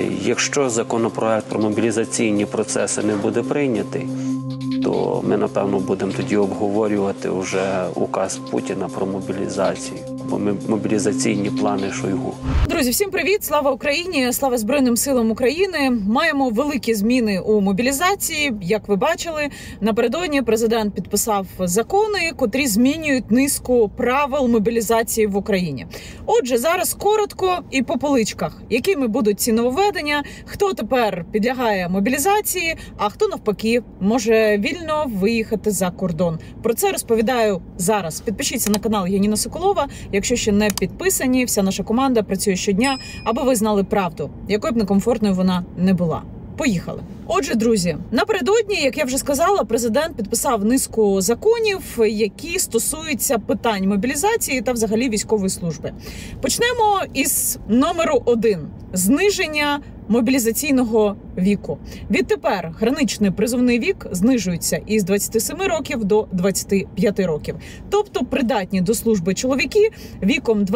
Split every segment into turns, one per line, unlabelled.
Якщо законопроект про мобілізаційні процеси не буде прийнятий, то ми, напевно, будемо тоді обговорювати вже указ Путіна про мобілізацію, або мобілізаційні плани Шойгу.
Друзі, всім привіт! Слава Україні! Слава Збройним силам України! Маємо великі зміни у мобілізації. Як ви бачили, напередодні президент підписав закони, котрі змінюють низку правил мобілізації в Україні. Отже, зараз коротко і по поличках, якими будуть ці нововведення, хто тепер підлягає мобілізації, а хто навпаки може вільно виїхати за кордон. Про це розповідаю зараз. Підпишіться на канал Яніна Соколова, якщо ще не підписані. Вся наша команда працює щодня, аби ви знали правду, якою б некомфортною вона не була. Поїхали. Отже, друзі, напередодні, як я вже сказала, президент підписав низку законів, які стосуються питань мобілізації та взагалі військової служби. Почнемо із номеру 1 – зниження мобілізаційного віку. Відтепер граничний призовний вік знижується із 27 років до 25 років. Тобто придатні до служби чоловіки віком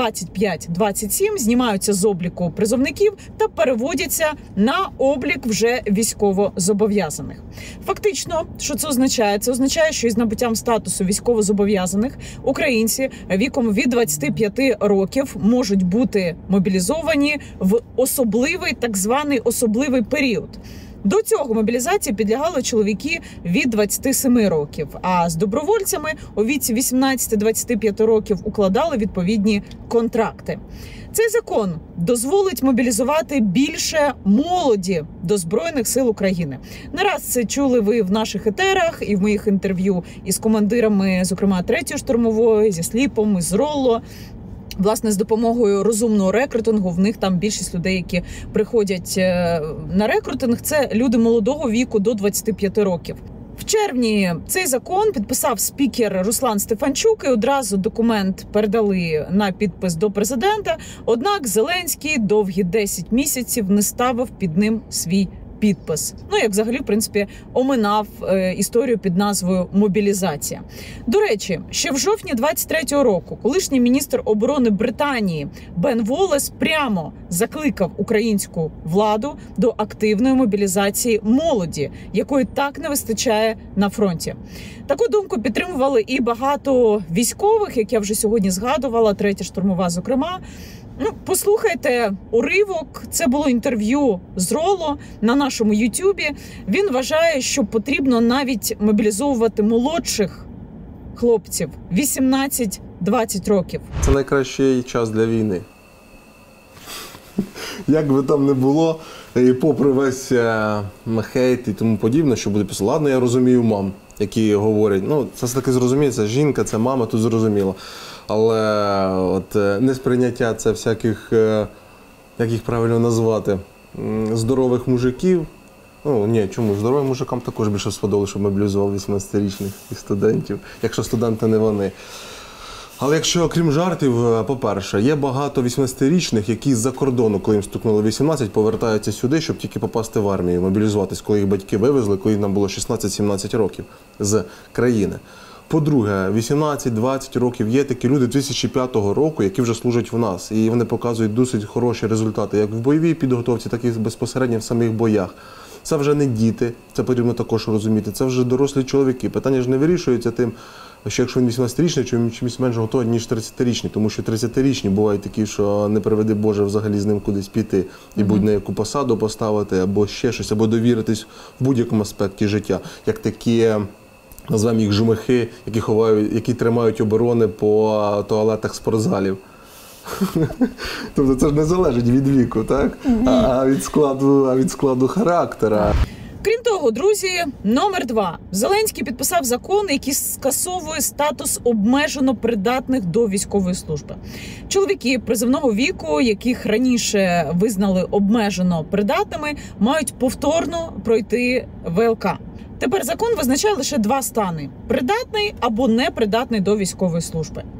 25-27 знімаються з обліку призовників та переводяться на облік вже військовозобов'язаних. Фактично, що це означає? Це означає, що із набуттям статусу військовозобов'язаних українці віком від 25 років можуть бути мобілізовані в особливий, так званий особливий період. До цього мобілізації підлягали чоловіки від 27 років, а з добровольцями у віці 18-25 років укладали відповідні контракти. Цей закон дозволить мобілізувати більше молоді до Збройних сил України. Не раз це чули ви в наших етерах і в моїх інтерв'ю із командирами, зокрема 3-ї штурмової, зі Сліпом, з Ролло. Власне, з допомогою розумного рекрутингу, в них там більшість людей, які приходять на рекрутинг, це люди молодого віку до 25 років. В червні цей закон підписав спікер Руслан Стефанчук, і одразу документ передали на підпис до президента. Однак Зеленський довгі 10 місяців не ставив під ним свій підпис. Ну, як взагалі, в принципі, оминав історію під назвою «Мобілізація». До речі, ще в жовтні 23-го року колишній міністр оборони Британії Бен Воллес прямо закликав українську владу до активної мобілізації молоді, якої так не вистачає на фронті. Таку думку підтримували і багато військових, як я вже сьогодні згадувала, 3-я штурмова, зокрема. Ну, послухайте уривок, це було інтерв'ю з Ролло на нашому Ютубі. Він вважає, що потрібно навіть мобілізовувати молодших хлопців 18-20 років.
Це найкращий час для війни. Як би там не було, і попри весь хейт і тому подібне, що буде писати. Ладно, я розумію мам, які говорять, ну, це все-таки зрозуміє, це жінка, це мама, тут зрозуміло. Але от несприйняття це всяких, як їх правильно назвати, здорових мужиків. Ну, ні, чому? Здоровим мужикам також більше сподобалося, щоб мобілізували 18-річних студентів, якщо студенти не вони. Але якщо, крім жартів, по-перше, є багато 18-річних, які з-за кордону, коли їм стукнуло 18, повертаються сюди, щоб тільки попасти в армію, мобілізуватись, коли їх батьки вивезли, коли нам було 16-17 років з країни. По-друге, 18-20 років є такі люди 2005 року, які вже служать в нас. І вони показують досить хороші результати, як в бойовій підготовці, так і безпосередньо в самих боях. Це вже не діти, це потрібно також розуміти, це вже дорослі чоловіки. Питання ж не вирішується тим, що якщо він 18-річний, чи він чимось менш готовий, ніж 30-річний. Тому що 30-річні бувають такі, що не приведи Боже взагалі з ним кудись піти і будь-на яку посаду поставити, або ще щось, або довіритись в будь-якому аспекті життя. Як такі, назвемо їх жмихи, які тримають оборони по туалетах спортзалів. Тобто це ж не залежить від віку, так? А від складу характера.
Крім того, друзі, номер 2. Зеленський підписав закон, який скасовує статус обмежено придатних до військової служби. Чоловіки призовного віку, яких раніше визнали обмежено придатними, мають повторно пройти ВЛК. Тепер закон визначає лише 2 стани – придатний або непридатний до військової служби.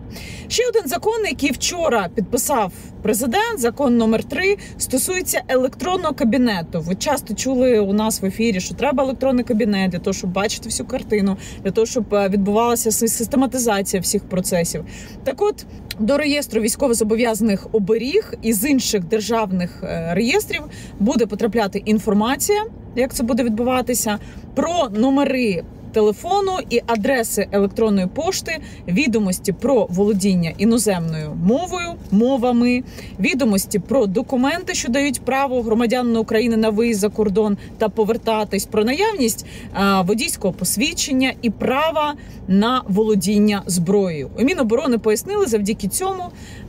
Ще один закон, який вчора підписав президент, закон номер 3, стосується електронного кабінету. Ви часто чули у нас в ефірі, що треба електронний кабінет для того, щоб бачити всю картину, для того, щоб відбувалася систематизація всіх процесів. Так от, до реєстру військовозобов'язаних оберіг і з інших державних реєстрів буде потрапляти інформація, як це буде відбуватися, про номери телефону і адреси електронної пошти, відомості про володіння іноземною мовами, відомості про документи, що дають право громадянам України на виїзд за кордон та повертатись, про наявність водійського посвідчення і права на володіння зброєю. У Міноборони пояснили, завдяки цьому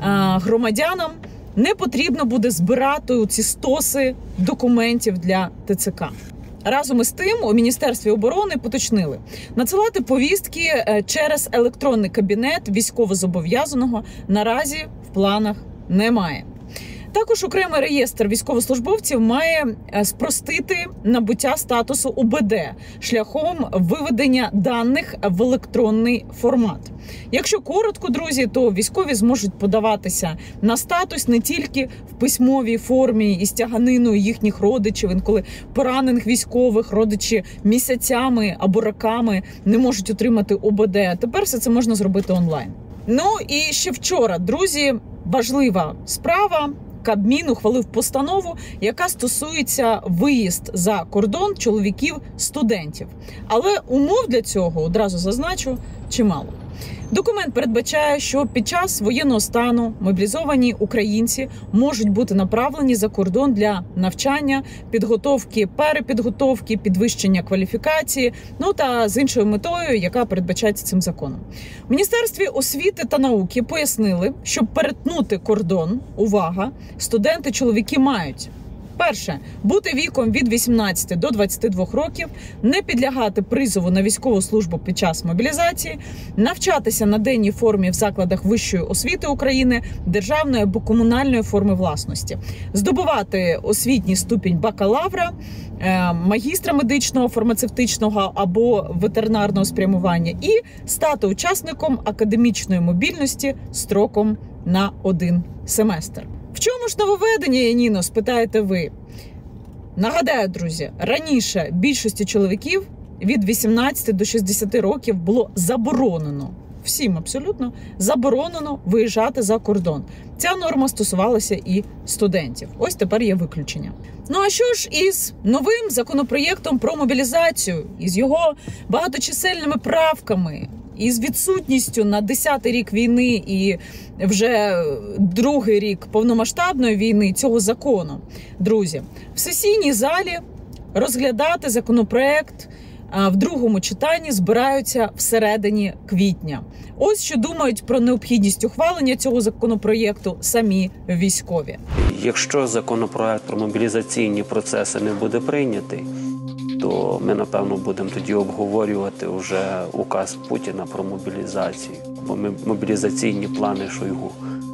громадянам не потрібно буде збирати ці стоси документів для ТЦК. Разом із тим, у Міністерстві оборони поточнили, надсилати повістки через електронний кабінет військовозобов'язаного наразі в планах немає. Також окремий реєстр військовослужбовців має спростити набуття статусу УБД шляхом виведення даних в електронний формат. Якщо коротко, друзі, то військові зможуть подаватися на статус не тільки в письмовій формі із тяганиною їхніх родичів, інколи поранених військових родичі місяцями або роками не можуть отримати УБД. Тепер все це можна зробити онлайн. Ну і ще вчора, друзі, важлива справа. Кабмін ухвалив постанову, яка стосується виїзд за кордон чоловіків-студентів. Але умов для цього, одразу зазначу, чимало. Документ передбачає, що під час воєнного стану мобілізовані українці можуть бути направлені за кордон для навчання, підготовки, перепідготовки, підвищення кваліфікації, та з іншою метою, яка передбачається цим законом. В Міністерстві освіти та науки пояснили, щоб перетнути кордон, увага, студенти-чоловіки мають: перше, бути віком від 18 до 22 років, не підлягати призову на військову службу під час мобілізації, навчатися на денній формі в закладах вищої освіти України, державної або комунальної форми власності, здобувати освітній ступінь бакалавра, магістра медичного, фармацевтичного або ветеринарного спрямування і стати учасником академічної мобільності строком на 1 семестр. В чому ж нововведення, Яніно, спитаєте ви? Нагадаю, друзі, раніше більшості чоловіків від 18 до 60 років було заборонено, всім абсолютно, заборонено виїжджати за кордон. Ця норма стосувалася і студентів. Ось тепер є виключення. Ну а що ж із новим законопроєктом про мобілізацію, із його багаточисельними правками, із відсутністю на 10-й рік війни і вже 2-й рік повномасштабної війни цього закону? Друзі, в сесійній залі розглядати законопроект в другому читанні збираються всередині квітня. Ось що думають про необхідність ухвалення цього законопроєкту самі військові.
Якщо законопроект про мобілізаційні процеси не буде прийнятий, то ми, напевно, будемо тоді обговорювати вже указ Путіна про мобілізацію, бо мобілізаційні плани Шойгу.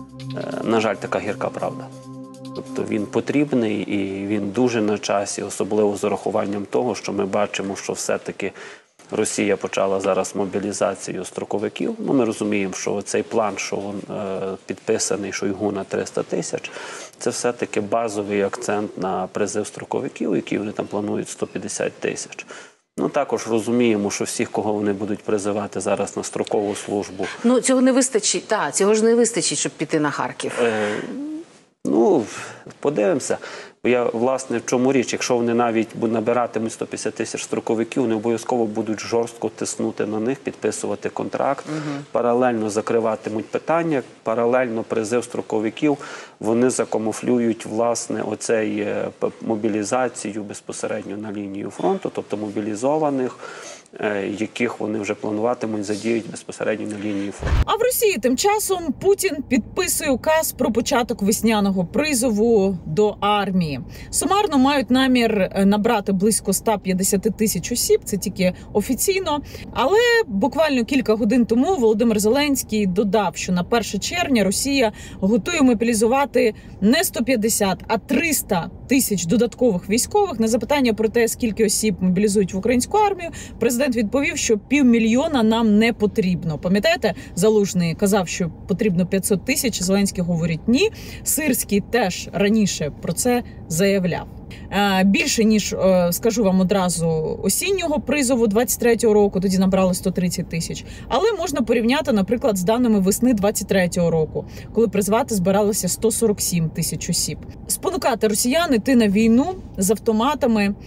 На жаль, така гірка правда. Тобто він потрібний і він дуже на часі, особливо з урахуванням того, що ми бачимо, що все-таки Росія почала зараз мобілізацію строковиків. Ми розуміємо, що цей план, що підписаний Шойгу на 300 тисяч, це все-таки базовий акцент на призив строковиків, які вони там планують 150 тисяч. Також розуміємо, що всіх, кого вони будуть призивати зараз на строкову службу...
Цього не вистачить, цього ж не вистачить, щоб піти на Харків.
Подивимося. Власне, в чому річ? Якщо вони навіть набиратимуть 150 тисяч строковиків, вони обов'язково будуть жорстко тиснути на них, підписувати контракт, паралельно закриватимуть питання, паралельно призив строковиків, вони закамуфлюють, власне, оцей мобілізацію безпосередньо на лінію фронту, тобто мобілізованих, яких вони вже плануватимуть задіють безпосередньо на лінії фронту.
А в Росії тим часом Путін підписує указ про початок весняного призову до армії. Сумарно мають намір набрати близько 150 тисяч осіб, це тільки офіційно. Але буквально кілька годин тому Володимир Зеленський додав, що на 1 червня Росія готує мобілізувати не 150, а 300 тисяч додаткових військових. На запитання про те, скільки осіб мобілізують в українську армію, президент відповів, що 500 000 нам не потрібно. Пам'ятаєте, Залужний казав, що потрібно 500 тисяч, Зеленський говорить ні. Сирський теж раніше про це заявляв. Більше, ніж, скажу вам одразу, осіннього призову 23-го року, тоді набрали 130 тисяч. Але можна порівняти, наприклад, з даними весни 23-го року, коли призвати збиралося 147 тисяч осіб. Спонукати росіян іти на війну з автоматами,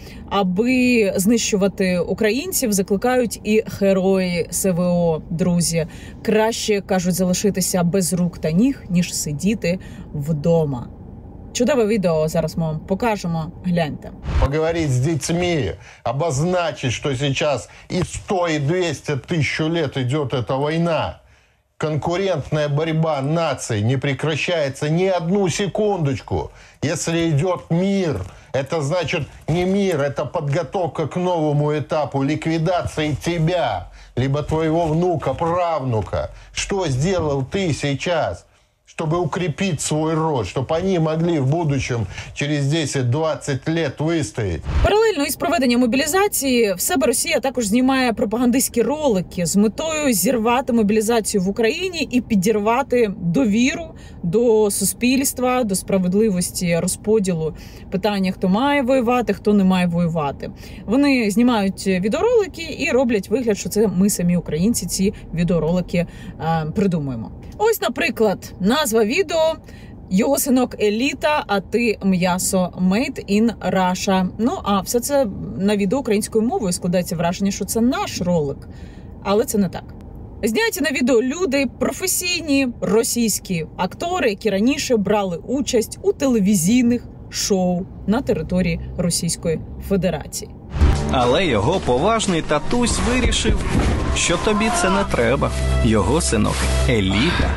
аби знищувати українців, закликають і герої СВО, друзі. Краще, кажуть, залишитися без рук та ніг, ніж сидіти вдома. Чудове відео зараз ми вам покажемо. Гляньте.
Поговорить с детьми, обозначить, что сейчас и 100, и 200 тысяч лет идет эта война. Конкурентная борьба наций не прекращается ни одну секундочку. Если идет мир, это значит не мир, это подготовка к новому этапу ликвидации тебя, либо твоего внука, правнука. Что сделал ты сейчас, чтобы укрепить свой род, чтобы они могли в будущем через 10-20 лет выстоять?
Паралельно із проведенням мобілізації в себе Росія також знімає пропагандистські ролики з метою зірвати мобілізацію в Україні і підірвати довіру до суспільства, до справедливості розподілу питання, хто має воювати, хто не має воювати. Вони знімають відеоролики і роблять вигляд, що це ми самі українці ці відеоролики придумуємо. Ось, наприклад, назва відео «Його синок еліта, а ти м'ясо. Made in Russia». Ну, а все це на відео українською мовою, складається враження, що це наш ролик. Але це не так. Зняті на відео люди, професійні російські актори, які раніше брали участь у телевізійних шоу на території Російської Федерації.
Але його поважний татусь вирішив, що тобі це не треба. Його синок – еліта,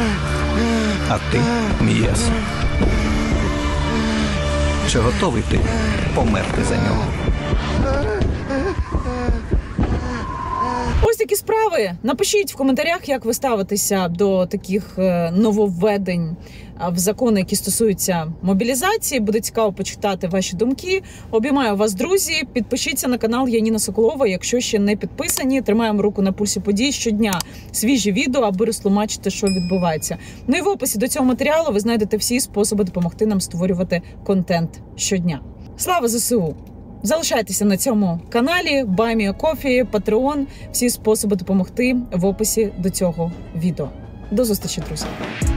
а ти – м'ясо. Чи готовий ти померти за нього?
Ось такі справи. Напишіть в коментарях, як ви ставитеся до таких нововведень в закони, які стосуються мобілізації. Буде цікаво почитати ваші думки. Обіймаю вас, друзі. Підпишіться на канал Яніна Соколова, якщо ще не підписані. Тримаємо руку на пульсі подій. Щодня свіжі відео, аби розтлумачити, що відбувається. Ну і в описі до цього матеріалу ви знайдете всі способи допомогти нам створювати контент щодня. Слава ЗСУ! Залишайтеся на цьому каналі, Buy Me a Coffee, Patreon. Всі способи допомогти в описі до цього відео. До зустрічі, друзі!